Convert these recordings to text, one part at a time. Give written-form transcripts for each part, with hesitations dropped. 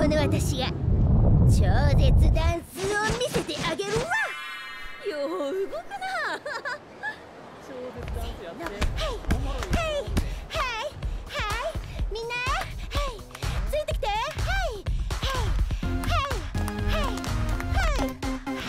この私が超絶ダンスを見せてあげるわ。よう動くな。 超絶ダンスやって。 はいはいはいはいみんな、はいついてきて。はいはいはいはいはい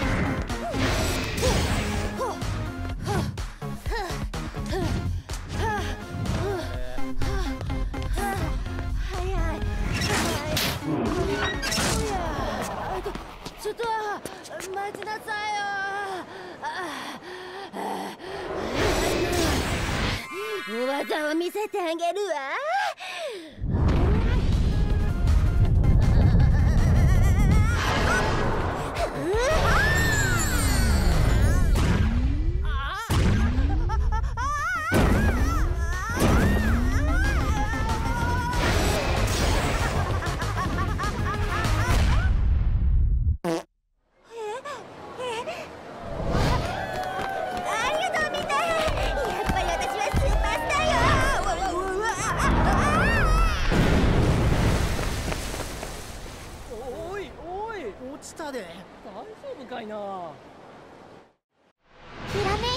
ちょっと待ちなさいよ。技を見せてあげるわ。 落ちたで。大丈夫かいな。 ひらめ